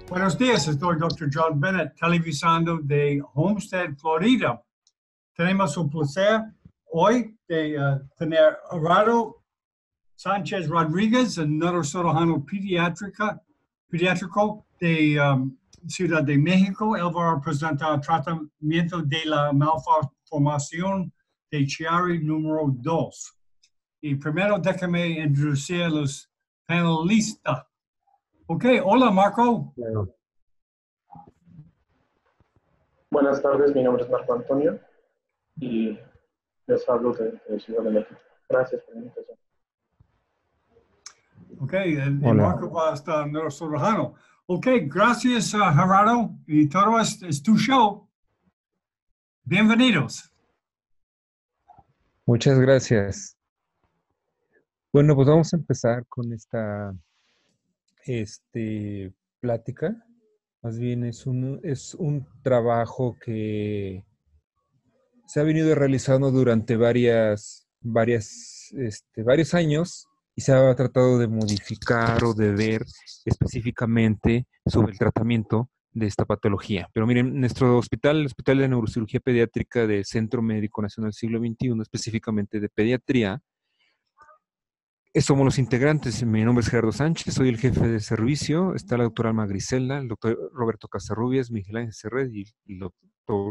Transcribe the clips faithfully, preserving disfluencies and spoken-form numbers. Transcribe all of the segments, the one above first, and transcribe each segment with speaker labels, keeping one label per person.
Speaker 1: Buenos días, estoy doctor John Bennett, televisando de Homestead, Florida. Tenemos un placer hoy de uh, tener a Gerardo Sánchez Rodríguez, un neurocirujano pediátrica, pediátrico de um, Ciudad de México. Él va a presentar tratamiento de la malformación de Chiari número dos. Y primero déjame introducir a los panelistas. Ok, hola Marco.
Speaker 2: Claro.
Speaker 3: Buenas tardes, mi nombre es Marco Antonio y les hablo de, de Ciudad de México. Gracias por la invitación.
Speaker 1: Ok, el, el Marco va a estar neurocirujano. Ok, gracias uh, Gerardo, y todo es, es tu show. Bienvenidos.
Speaker 2: Muchas gracias. Bueno, pues vamos a empezar con esta este, plática. Más bien es un, es un trabajo que se ha venido realizando durante varias, varias, este, varios años y se ha tratado de modificar o de ver específicamente sobre el tratamiento de esta patología. Pero miren, nuestro hospital, el Hospital de Neurocirugía Pediátrica del Centro Médico Nacional Siglo veintiuno, específicamente de pediatría, somos los integrantes. Mi nombre es Gerardo Sánchez, soy el jefe de servicio. Está la doctora Alma Griselda, el doctor Roberto Casarrubias, Miguel Ángel Serret y el doctor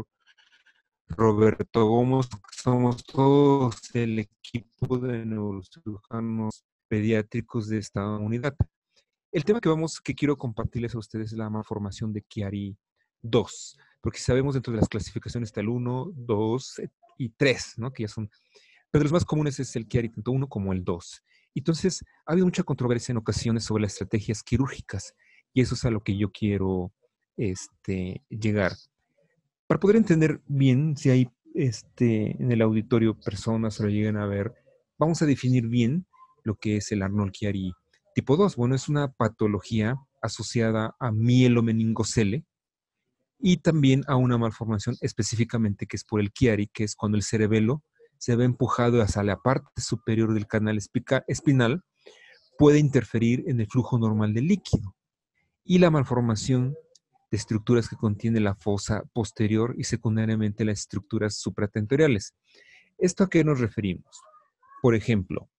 Speaker 2: Roberto Gómez. Somos todos el equipo de neurocirujanos pediátricos de esta unidad. El tema que vamos, que quiero compartirles a ustedes es la malformación de Chiari dos, porque sabemos dentro de las clasificaciones está el uno, dos y tres, ¿no? Que ya son, pero los más comunes es el Chiari tanto uno como el dos. Entonces, ha habido mucha controversia en ocasiones sobre las estrategias quirúrgicas, y eso es a lo que yo quiero este, llegar. Para poder entender bien, si hay este, en el auditorio personas o lo llegan a ver, vamos a definir bien lo que es el Arnold-Chiari tipo dos. Bueno, es una patología asociada a mielomeningocele y también a una malformación específicamente que es por el Chiari, que es cuando el cerebelo se ve empujado hacia la parte superior del canal espinal, puede interferir en el flujo normal del líquido. Y la malformación de estructuras que contiene la fosa posterior y secundariamente las estructuras supratentoriales. ¿Esto a qué nos referimos? Por ejemplo,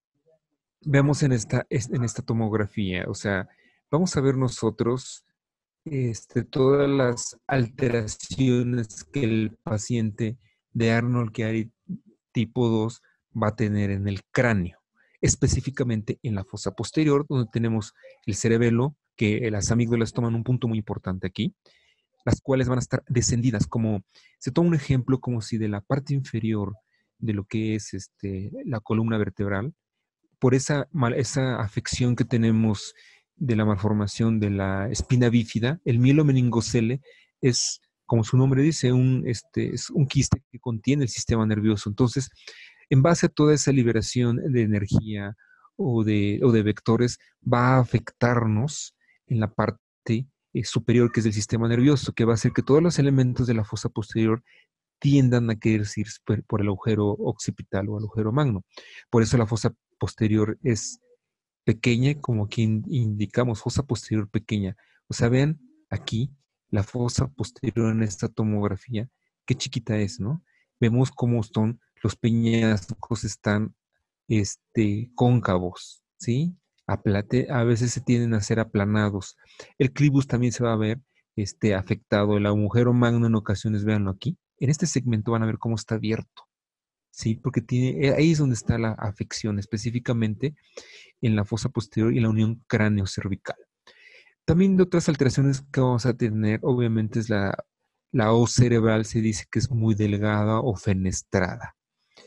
Speaker 2: vemos en esta, en esta tomografía, o sea, vamos a ver nosotros este, todas las alteraciones que el paciente de Arnold-Chiari tipo dos va a tener en el cráneo, específicamente en la fosa posterior, donde tenemos el cerebelo, que las amígdalas toman un punto muy importante aquí, las cuales van a estar descendidas, como se toma un ejemplo como si de la parte inferior de lo que es este, la columna vertebral, por esa, esa afección que tenemos de la malformación de la espina bífida, el mielomeningocele es, como su nombre dice, un, este, es un quiste que contiene el sistema nervioso. Entonces, en base a toda esa liberación de energía o de, o de vectores, va a afectarnos en la parte eh, superior, que es del sistema nervioso, que va a hacer que todos los elementos de la fosa posterior tiendan a querer ir por, por el agujero occipital o el agujero magno. Por eso la fosa posterior es pequeña, como aquí indicamos, fosa posterior pequeña. O sea, vean aquí la fosa posterior en esta tomografía, qué chiquita es, ¿no? Vemos cómo son los peñascos, están este, cóncavos, ¿sí? Aplate, a veces se tienden a ser aplanados. El clivus también se va a ver este, afectado. El agujero magno en ocasiones, véanlo aquí. En este segmento van a ver cómo está abierto, ¿sí? Porque tiene, ahí es donde está la afección, específicamente en la fosa posterior y la unión cráneo-cervical. También de otras alteraciones que vamos a tener, obviamente, es la, la hoz cerebral, se dice que es muy delgada o fenestrada.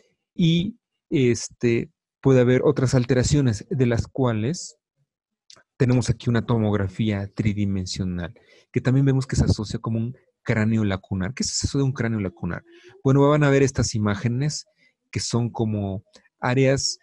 Speaker 2: Y este, puede haber otras alteraciones, de las cuales tenemos aquí una tomografía tridimensional, que también vemos que se asocia como un cráneo lacunar. ¿Qué es eso de un cráneo lacunar? Bueno, van a ver estas imágenes que son como áreas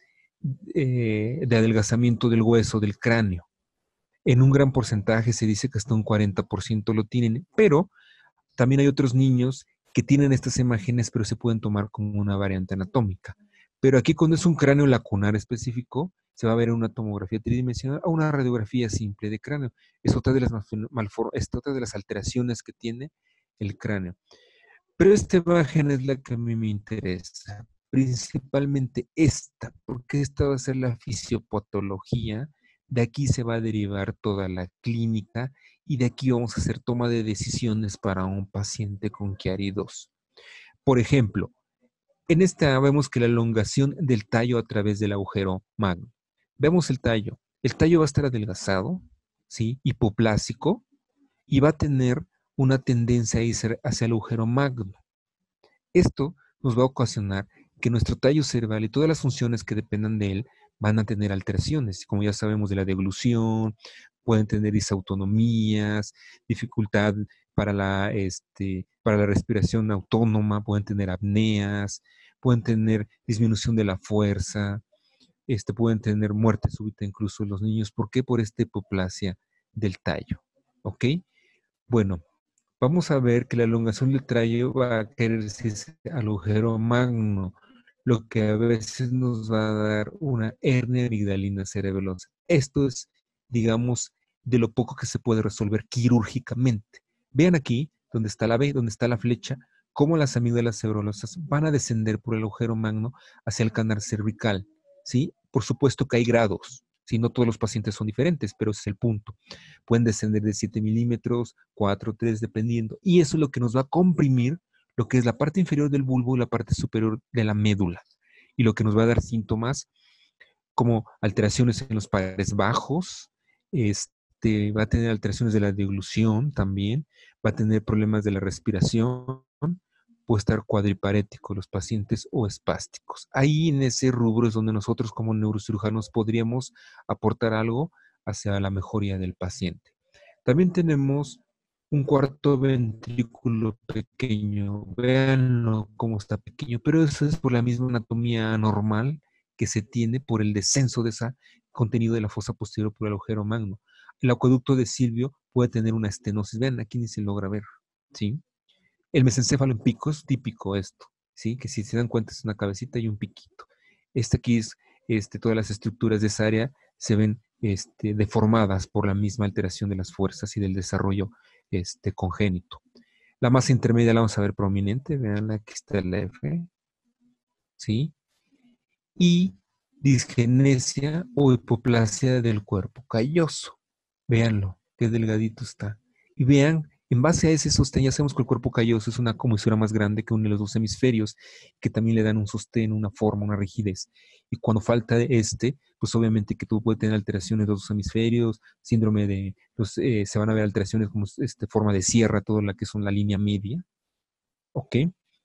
Speaker 2: eh, de adelgazamiento del hueso, del cráneo. En un gran porcentaje se dice que hasta un cuarenta por ciento lo tienen, pero también hay otros niños que tienen estas imágenes, pero se pueden tomar como una variante anatómica. Pero aquí cuando es un cráneo lacunar específico, se va a ver en una tomografía tridimensional o una radiografía simple de cráneo. Es otra de las, malfor es otra de las alteraciones que tiene el cráneo. Pero esta imagen es la que a mí me interesa, principalmente esta, porque esta va a ser la fisiopatología. De aquí se va a derivar toda la clínica y de aquí vamos a hacer toma de decisiones para un paciente con Chiari dos. Por ejemplo, en esta vemos que la elongación del tallo a través del agujero magno. Vemos el tallo. El tallo va a estar adelgazado, ¿sí? Hipoplásico, y va a tener una tendencia a ir hacia el agujero magno. Esto nos va a ocasionar que nuestro tallo cerebral y todas las funciones que dependan de él van a tener alteraciones, como ya sabemos de la deglución, pueden tener disautonomías, dificultad para la, este, para la respiración autónoma, pueden tener apneas, pueden tener disminución de la fuerza, este, pueden tener muerte súbita incluso en los niños. ¿Por qué? Por esta hipoplasia del tallo. ¿Ok? Bueno, vamos a ver que la elongación del tallo va a querer irse al agujero magno, lo que a veces nos va a dar una hernia amigdalina cerebelosa. Esto es, digamos, de lo poco que se puede resolver quirúrgicamente. Vean aquí, donde está la B, donde está la flecha, cómo las amígdalas cerebelosas van a descender por el agujero magno hacia el canal cervical, ¿sí? Por supuesto que hay grados, ¿sí? No todos los pacientes son diferentes, pero ese es el punto. Pueden descender de siete milímetros, cuatro, tres, dependiendo. Y eso es lo que nos va a comprimir lo que es la parte inferior del bulbo y la parte superior de la médula. Y lo que nos va a dar síntomas como alteraciones en los pares bajos, este, va a tener alteraciones de la deglución también, va a tener problemas de la respiración, puede estar cuadriparético los pacientes o espásticos. Ahí en ese rubro es donde nosotros como neurocirujanos podríamos aportar algo hacia la mejoría del paciente. También tenemos un cuarto ventrículo pequeño. Véanlo cómo está pequeño, pero eso es por la misma anatomía normal que se tiene por el descenso de ese contenido de la fosa posterior por el agujero magno. El acueducto de Silvio puede tener una estenosis. Vean, aquí ni se logra ver, ¿sí? El mesencéfalo en pico es típico esto, ¿sí? Que si se dan cuenta es una cabecita y un piquito. Este aquí es, este, todas las estructuras de esa área se ven este, deformadas por la misma alteración de las fuerzas y del desarrollo este, congénito. La masa intermedia la vamos a ver prominente, vean aquí está la F, ¿sí? Y disgenesia o hipoplasia del cuerpo calloso. Véanlo, qué delgadito está. Y vean, en base a ese sostén, ya sabemos que el cuerpo calloso es una comisura más grande que une los dos hemisferios, que también le dan un sostén, una forma, una rigidez. Y cuando falta este, pues obviamente que tú puedes tener alteraciones de los dos hemisferios, síndrome de, pues, eh, se van a ver alteraciones como este, forma de sierra, toda la que son la línea media. ¿Ok?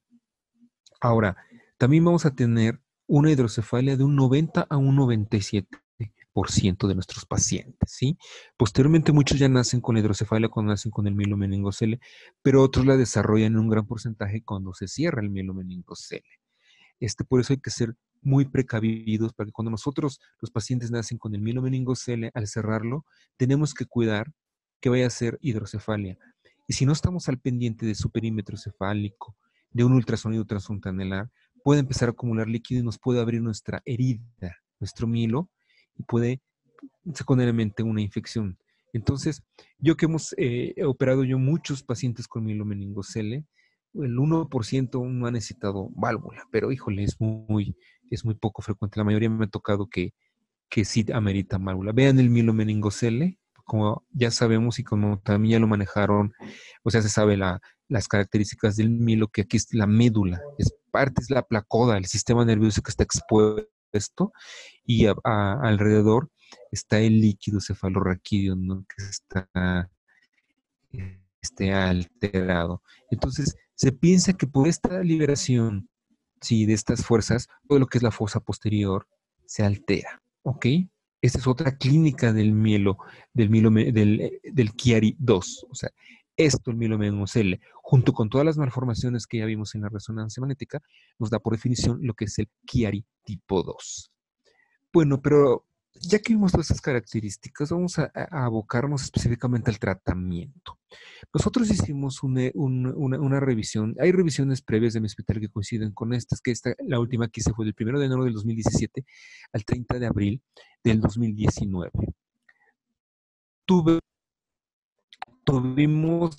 Speaker 2: Ahora, también vamos a tener una hidrocefalia de un noventa a un noventa y siete por ciento de nuestros pacientes, ¿sí? Posteriormente muchos ya nacen con la hidrocefalia cuando nacen con el mielomeningocele, pero otros la desarrollan en un gran porcentaje cuando se cierra el mielomeningocele. Este, por eso hay que ser muy precavidos para que cuando nosotros, los pacientes, nacen con el mielomeningocele, al cerrarlo, tenemos que cuidar que vaya a ser hidrocefalia. Y si no estamos al pendiente de su perímetro cefálico, de un ultrasonido transfontanelar, puede empezar a acumular líquido y nos puede abrir nuestra herida, nuestro mielo, y puede secundariamente una infección. Entonces, yo que hemos eh, he operado yo muchos pacientes con mielomeningocele, el uno por ciento no ha necesitado válvula, pero híjole, es muy, es muy poco frecuente. La mayoría me ha tocado que, que sí amerita válvula. Vean el mielomeningocele, como ya sabemos y como también ya lo manejaron, o sea, se sabe la, las características del mielo, que aquí es la médula, es parte, es la placoda, el sistema nervioso que está expuesto, y a, a, alrededor está el líquido cefalorraquídeo, ¿no? Que está este, alterado. Entonces, se piensa que por esta liberación, sí, de estas fuerzas, todo lo que es la fosa posterior se altera, ¿ok? Esta es otra clínica del mielo, del, mielo, del, del Chiari dos, o sea, esto, el mielomeningocele, junto con todas las malformaciones que ya vimos en la resonancia magnética, nos da por definición lo que es el Chiari tipo dos. Bueno, pero Ya que vimos todas esas características, vamos a, a abocarnos específicamente al tratamiento. Nosotros hicimos una, un- una, una revisión. Hay revisiones previas de mi hospital que coinciden con estas, que esta, la última que hice fue del primero de enero del dos mil diecisiete al treinta de abril del dos mil diecinueve. Tuve, tuvimos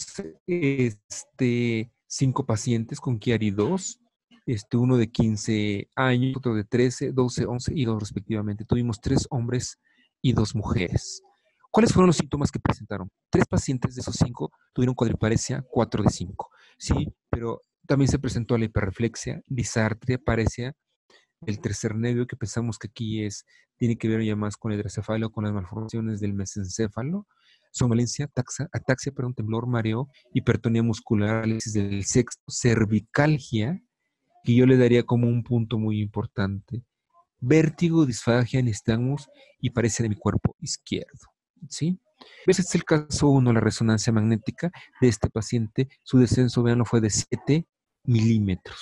Speaker 2: este, cinco pacientes con Chiari dos, este, uno de quince años, otro de trece, doce, once y dos respectivamente. Tuvimos tres hombres y dos mujeres. ¿Cuáles fueron los síntomas que presentaron? Tres pacientes de esos cinco tuvieron cuadriparesia, cuatro de cinco. Sí, pero también se presentó la hiperreflexia, disartria, paresia del tercer nervio, que pensamos que aquí es, tiene que ver ya más con el hidrocefalo, con las malformaciones del mesencéfalo, somnolencia, ataxia, ataxia, perdón, temblor, mareo, hipertonía muscular, análisis del sexto, cervicalgia, que yo le daría como un punto muy importante, vértigo, disfagia, nistagmus y parecia de mi cuerpo izquierdo, ¿sí? Ese es el caso uno, la resonancia magnética de este paciente. Su descenso, veanlo, fue de siete milímetros.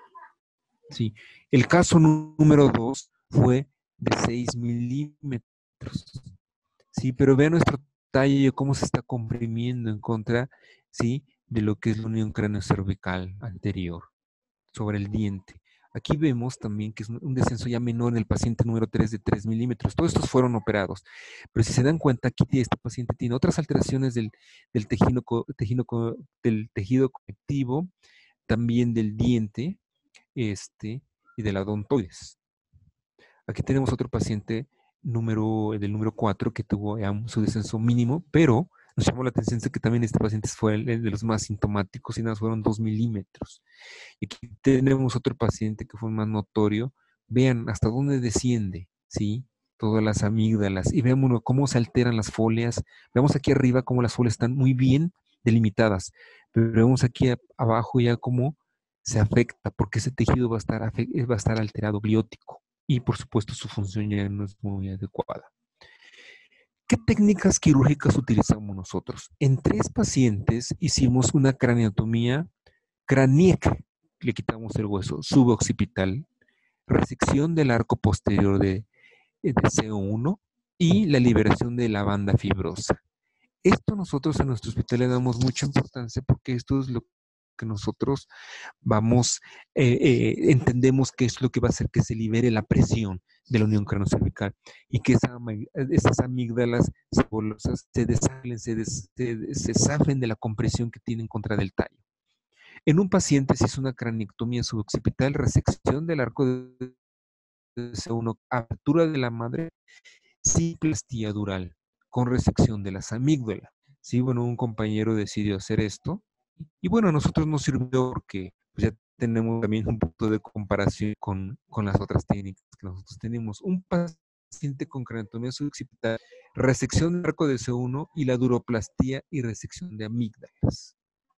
Speaker 2: Sí. El caso número dos fue de seis milímetros. Sí, pero vean nuestro tallo, cómo se está comprimiendo en contra, sí, de lo que es la unión cráneo-cervical anterior sobre el diente. Aquí vemos también que es un descenso ya menor en el paciente número tres de tres milímetros. Todos estos fueron operados. Pero si se dan cuenta, aquí este paciente tiene otras alteraciones del, del, tejido, tejido, del tejido conectivo, también del diente, este, y de la odontoides. Aquí tenemos otro paciente número, del número cuatro que tuvo ya, su descenso mínimo, pero nos llamó la atención que también este paciente fue el, el de los más sintomáticos y nada, fueron dos milímetros. Y aquí tenemos otro paciente que fue más notorio. Vean hasta dónde desciende, ¿sí? Todas las amígdalas. Y veamos cómo se alteran las folias. Vemos aquí arriba cómo las folias están muy bien delimitadas. Pero vemos aquí abajo ya cómo se afecta, porque ese tejido va a estar, va a estar alterado, gliótico. Y por supuesto su función ya no es muy adecuada. ¿Qué técnicas quirúrgicas utilizamos nosotros? En tres pacientes hicimos una craneotomía craníaca. Le quitamos el hueso suboccipital, resección del arco posterior de, de C uno y la liberación de la banda fibrosa. Esto nosotros en nuestro hospital le damos mucha importancia porque esto es lo que nosotros vamos, eh, eh, entendemos que es lo que va a hacer que se libere la presión de la unión cranocervical y que esa, esas amígdalas cebolosas se desalen, se, des, se, se zafen de la compresión que tienen contra del tallo. En un paciente se hizo una craniectomía suboccipital, resección del arco de C uno, apertura de la madre, ciplastía dural, con resección de las amígdalas. Sí, bueno, un compañero decidió hacer esto y bueno, a nosotros nos sirvió porque pues, ya tenemos también un punto de comparación con, con las otras técnicas que nosotros tenemos. Un paciente con craneotomía suboccipital, resección del arco de C uno y la duroplastía y resección de amígdalas.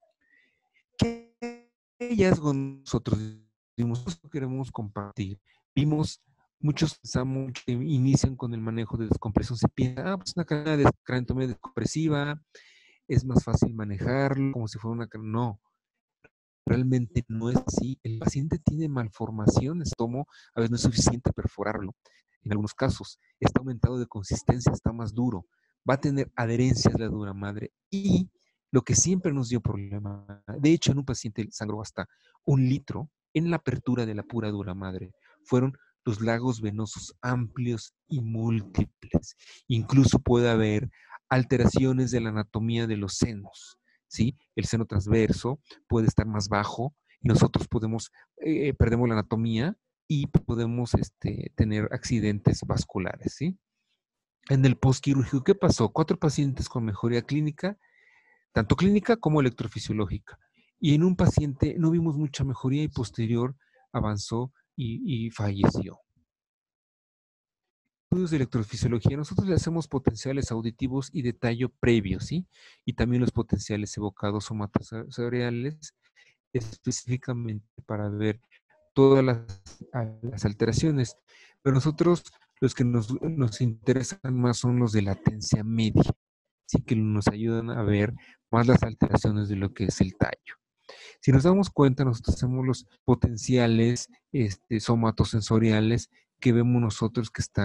Speaker 2: ¿Qué hallazgo nosotros vimos? Nosotros queremos compartir. Vimos, muchos pensamos que inician con el manejo de descompresión. Se piensa, ah, pues una cadena de craneotomía descompresiva, es más fácil manejarlo, como si fuera una cadena. No, realmente no es así. El paciente tiene malformaciones, tomo, a veces no es suficiente perforarlo. En algunos casos, está aumentado de consistencia, está más duro, va a tener adherencias la dura madre y lo que siempre nos dio problema, de hecho en un paciente sangró hasta un litro en la apertura de la pura dura madre, fueron los lagos venosos amplios y múltiples. Incluso puede haber alteraciones de la anatomía de los senos, ¿sí? El seno transverso puede estar más bajo y nosotros podemos, eh, perdemos la anatomía y podemos este, tener accidentes vasculares, ¿sí? En el postquirúrgico, ¿qué pasó? Cuatro pacientes con mejoría clínica, tanto clínica como electrofisiológica. Y en un paciente no vimos mucha mejoría y posterior avanzó y, y falleció. Estudios de electrofisiología, nosotros le hacemos potenciales auditivos y de tallo previo, ¿sí? Y también los potenciales evocados somatosensoriales, específicamente para ver todas las, las alteraciones. Pero nosotros, los que nos, nos interesan más son los de latencia media, sí, que nos ayudan a ver más las alteraciones de lo que es el tallo. Si nos damos cuenta, nosotros hacemos los potenciales este, somatosensoriales que vemos nosotros que están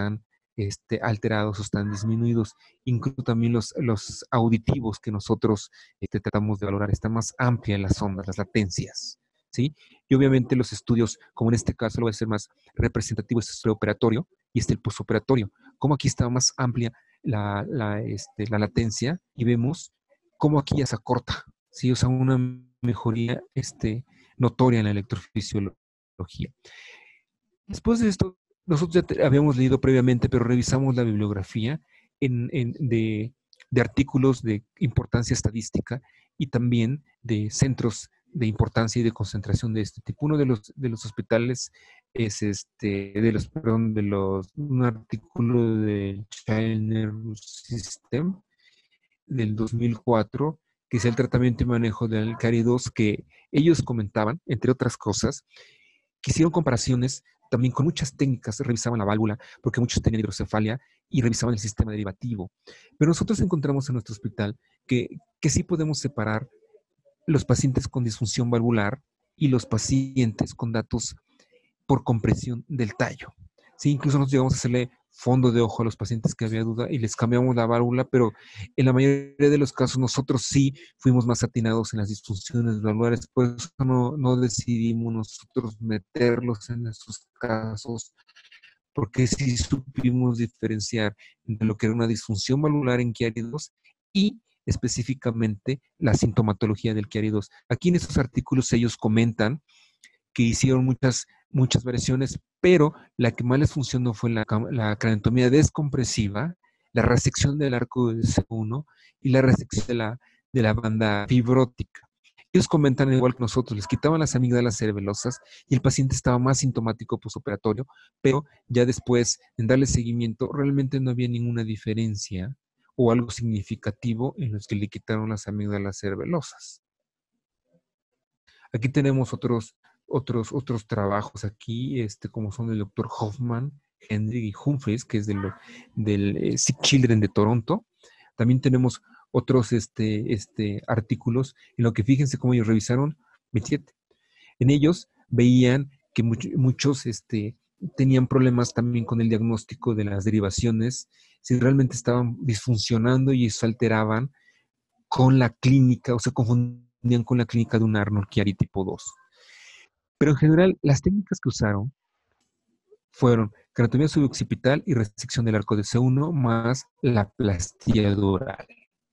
Speaker 2: este, alterados o están disminuidos. Incluso también los, los auditivos que nosotros este, tratamos de valorar, están más amplias las ondas, las latencias, ¿sí? Y obviamente los estudios, como en este caso lo voy a ser más representativo, este es el operatorio y este el postoperatorio. Como aquí está más amplia la, la, este, la latencia y vemos cómo aquí ya se acorta, ¿sí? O sea, una mejoría este, notoria en la electrofisiología. Después de esto, nosotros ya te, habíamos leído previamente, pero revisamos la bibliografía en, en, de, de artículos de importancia estadística y también de centros de importancia y de concentración de este tipo. Uno de los, de los hospitales es este, de los, perdón, de los, un artículo del Child Nervous System del dos mil cuatro, que es el tratamiento y manejo del Cari dos, que ellos comentaban, entre otras cosas, que hicieron comparaciones también con muchas técnicas, revisaban la válvula, porque muchos tenían hidrocefalia y revisaban el sistema derivativo. Pero nosotros encontramos en nuestro hospital que, que sí podemos separar los pacientes con disfunción valvular y los pacientes con datos por compresión del tallo. Sí, incluso nos llegamos a hacerle fondo de ojo a los pacientes que había duda y les cambiamos la válvula, pero en la mayoría de los casos nosotros sí fuimos más atinados en las disfunciones valvulares, por eso no, no decidimos nosotros meterlos en esos casos, porque sí supimos diferenciar entre lo que era una disfunción valvular en Chiari dos y específicamente la sintomatología del Chiari dos. Aquí en estos artículos ellos comentan que hicieron muchas, muchas variaciones, pero la que más les funcionó fue la, la craniotomía descompresiva, la resección del arco de C uno y la resección de la, de la banda fibrótica. Ellos comentan igual que nosotros, les quitaban las amígdalas cerebelosas y el paciente estaba más sintomático postoperatorio, pero ya después, en darle seguimiento, realmente no había ninguna diferencia o algo significativo en los que le quitaron las amígdalas cerebelosas. Aquí tenemos otros, otros, otros trabajos aquí, este, como son el doctor Hoffman, Hendrick y Humphreys, que es de lo, del eh, Sick Children de Toronto. También tenemos otros este, este, artículos en lo que fíjense cómo ellos revisaron veintisiete. En ellos veían que much, muchos este, tenían problemas también con el diagnóstico de las derivaciones, si realmente estaban disfuncionando y eso alteraban con la clínica, o se confundían con la clínica de un Arnold Chiari tipo dos. Pero en general, las técnicas que usaron fueron craniotomía suboccipital y resección del arco de C uno más la plastía dural.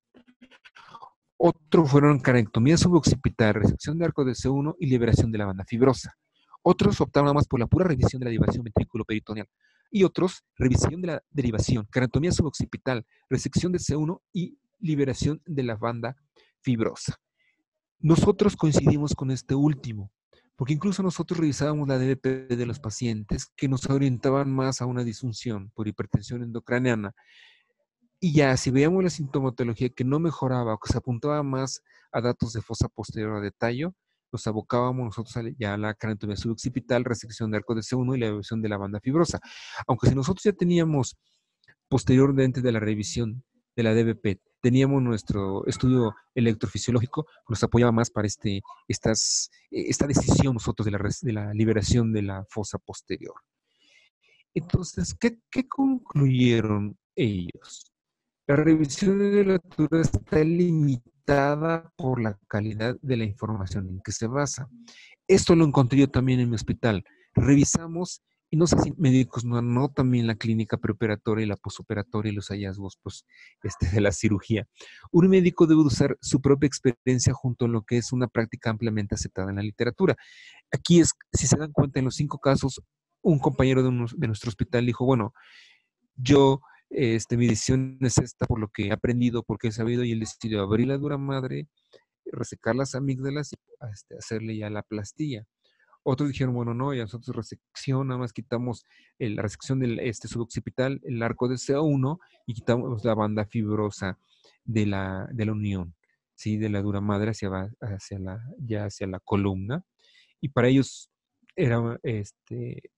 Speaker 2: Otro fueron craniotomía suboccipital, resección de arco de C uno y liberación de la banda fibrosa. Otros optaron nada más por la pura revisión de la derivación ventrículo-peritoneal. Y otros, revisión de la derivación, craniotomía suboccipital, resección de C uno y liberación de la banda fibrosa. Nosotros coincidimos con este último, porque incluso nosotros revisábamos la D B P de los pacientes que nos orientaban más a una disfunción por hipertensión endocraneana. Y ya, si veíamos la sintomatología que no mejoraba o que se apuntaba más a datos de fosa posterior de tallo, nos abocábamos nosotros ya a la craniotomía suboccipital, resección de arco de C uno y la revisión de la banda fibrosa. Aunque si nosotros ya teníamos posteriormente de la revisión de la D B P, teníamos nuestro estudio electrofisiológico, nos apoyaba más para este, estas, esta decisión nosotros de la, de la liberación de la fosa posterior. Entonces, ¿qué, qué concluyeron ellos? La revisión de la literatura está limitada por la calidad de la información en que se basa. Esto lo encontré yo también en mi hospital. Revisamos, y no sé si médicos no anotan bien la clínica preoperatoria y la posoperatoria y los hallazgos pues, este, de la cirugía. Un médico debe usar su propia experiencia junto a lo que es una práctica ampliamente aceptada en la literatura. Aquí es, si se dan cuenta, en los cinco casos, un compañero de, unos, de nuestro hospital dijo, bueno, yo... Este, mi decisión es esta por lo que he aprendido, porque he sabido, y él decidió abrir la dura madre, resecar las amígdalas y este, hacerle ya la plastilla. Otros dijeron, bueno, no, ya nosotros resección, nada más quitamos el, la resección del este, suboccipital, el arco de C uno y quitamos la banda fibrosa de la, de la unión, ¿sí? De la dura madre hacia, hacia, la, ya hacia la columna. Y para ellos era este,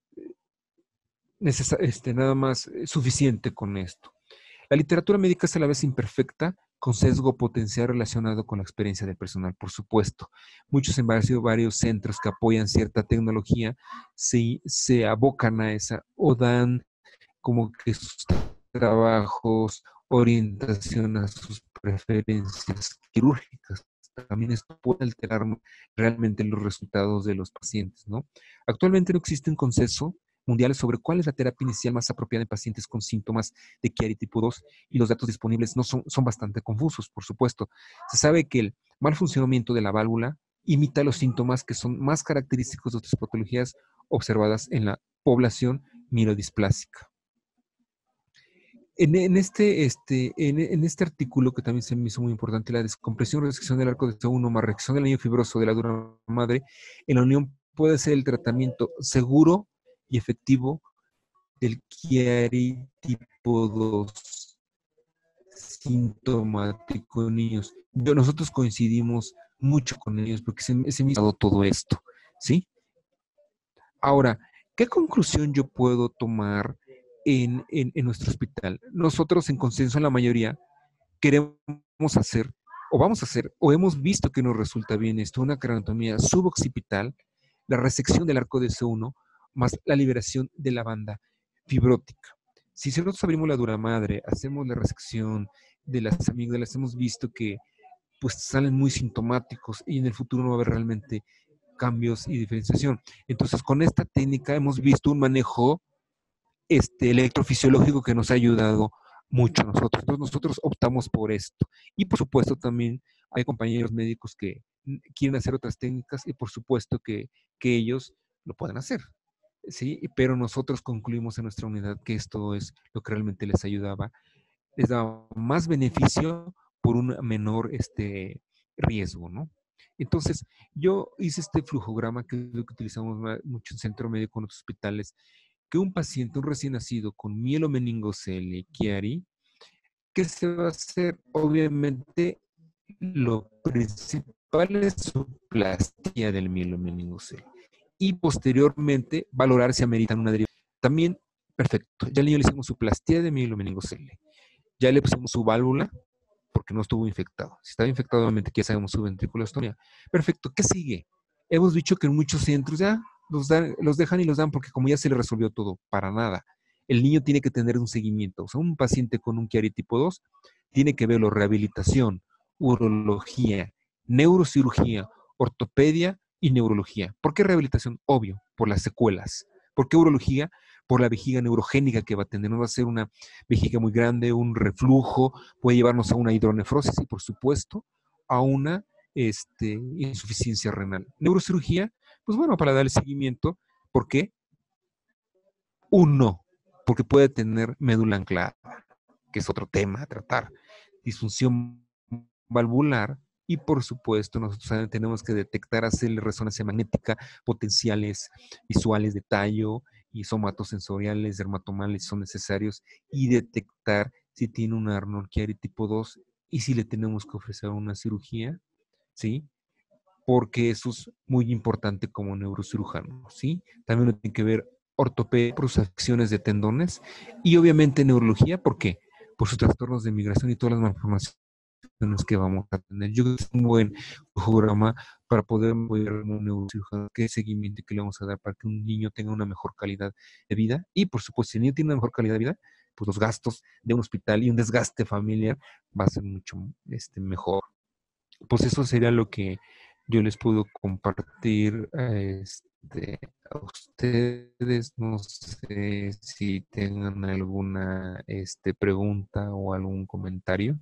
Speaker 2: Este, nada más suficiente con esto. La literatura médica es a la vez imperfecta, con sesgo potencial relacionado con la experiencia del personal, por supuesto. Muchos en varios, varios centros que apoyan cierta tecnología se, se abocan a esa o dan como que sus trabajos, orientación a sus preferencias quirúrgicas. También esto puede alterar realmente los resultados de los pacientes, ¿no? Actualmente no existe un consenso mundial sobre cuál es la terapia inicial más apropiada en pacientes con síntomas de Chiari tipo dos, y los datos disponibles no son, son bastante confusos, por supuesto. Se sabe que el mal funcionamiento de la válvula imita los síntomas que son más característicos de otras patologías observadas en la población mielodisplásica. En, en, este, este, en, en este artículo, que también se me hizo muy importante, la descompresión o resección del arco de C uno más reacción del anillo fibroso de la dura madre, en la unión puede ser el tratamiento seguro y efectivo del Chiari tipo dos sintomático en niños. Yo, nosotros coincidimos mucho con ellos porque se, se me ha dado todo esto, ¿sí? Ahora, ¿qué conclusión yo puedo tomar en, en, en nuestro hospital? Nosotros, en consenso, en la mayoría, queremos hacer, o vamos a hacer, o hemos visto que nos resulta bien esto, una craneotomía suboccipital, la resección del arco de C uno, más la liberación de la banda fibrótica. Si nosotros abrimos la dura madre, hacemos la resección de las amígdalas, hemos visto que pues salen muy sintomáticos y en el futuro no va a haber realmente cambios y diferenciación. Entonces, con esta técnica hemos visto un manejo este, electrofisiológico que nos ha ayudado mucho a nosotros. Entonces, nosotros optamos por esto. Y, por supuesto, también hay compañeros médicos que quieren hacer otras técnicas y, por supuesto, que, que ellos lo pueden hacer. ¿Sí? Pero nosotros concluimos en nuestra unidad que esto es lo que realmente les ayudaba, les daba más beneficio por un menor este, riesgo, ¿no? Entonces, yo hice este flujograma, que es lo que utilizamos mucho en centro médico en los hospitales, que un paciente, un recién nacido con mielomeningocele Chiari, ¿qué se va a hacer? Obviamente, lo principal es su plastía del mielomeningocele. Y posteriormente, valorar si ameritan una derivación. También, perfecto, ya al niño le hicimos su plastía de mielomeningocele. Ya le pusimos su válvula, porque no estuvo infectado. Si estaba infectado, obviamente ya sabemos su ventriculostomía. Perfecto, ¿qué sigue? Hemos dicho que en muchos centros ya los, dan, los dejan y los dan porque como ya se le resolvió todo, para nada. El niño tiene que tener un seguimiento. O sea, un paciente con un Chiari tipo dos tiene que verlo rehabilitación, urología, neurocirugía, ortopedia y neurología. ¿Por qué rehabilitación? Obvio, por las secuelas. ¿Por qué urología? Por la vejiga neurogénica que va a tener. No va a ser una vejiga muy grande, un reflujo, puede llevarnos a una hidronefrosis y, por supuesto, a una este, insuficiencia renal. Neurocirugía, pues bueno, para darle seguimiento. ¿Por qué? Uno, porque puede tener médula anclada, que es otro tema a tratar. Disfunción valvular. Y por supuesto, nosotros tenemos que detectar, hacerle resonancia magnética, potenciales visuales de tallo y somatosensoriales, dermatomales son necesarios, y detectar si tiene un Arnold Chiari tipo dos y si le tenemos que ofrecer una cirugía, ¿sí? Porque eso es muy importante como neurocirujano, ¿sí? También lo tiene que ver ortopedia por sus acciones de tendones y obviamente neurología, ¿por qué? Por sus trastornos de migración y todas las malformaciones que vamos a tener. Yo creo que es un buen programa para poder apoyar a un neurocirujano, qué seguimiento que le vamos a dar para que un niño tenga una mejor calidad de vida. Y por supuesto, si el niño tiene una mejor calidad de vida, pues los gastos de un hospital y un desgaste familiar va a ser mucho este, mejor. Pues eso sería lo que yo les puedo compartir este, a ustedes. No sé si tengan alguna este, pregunta o algún comentario.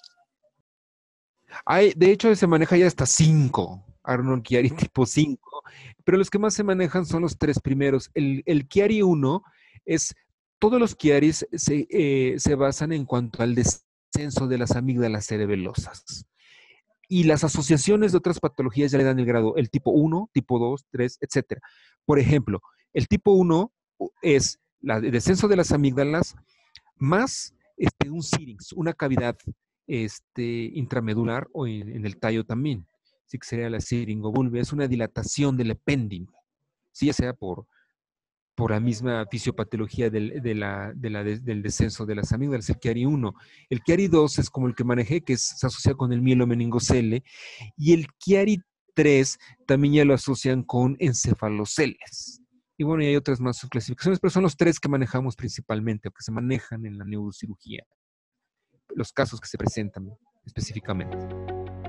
Speaker 2: Hay, de hecho, se maneja ya hasta cinco, Arnold Chiari tipo cinco, pero los que más se manejan son los tres primeros. El, el Chiari uno es, todos los Chiaris se, eh, se basan en cuanto al descenso de las amígdalas cerebelosas. Y las asociaciones de otras patologías ya le dan el grado, el tipo uno, tipo dos, tres, etcétera. Por ejemplo, el tipo uno es la, el descenso de las amígdalas más este, un syrinx, una cavidad este, intramedular o en, en el tallo también. Sí que sería la siringobulbia, es una dilatación del epéndimo, sí, ya sea por, por la misma fisiopatología del, de la, de la, de, del descenso de las amígdalas, el Chiari uno. El Chiari dos es como el que manejé, que es, se asocia con el mielomeningocele, y el Chiari tres también ya lo asocian con encefaloceles. Y bueno, y hay otras más subclasificaciones, pero son los tres que manejamos principalmente, o que se manejan en la neurocirugía, los casos que se presentan específicamente.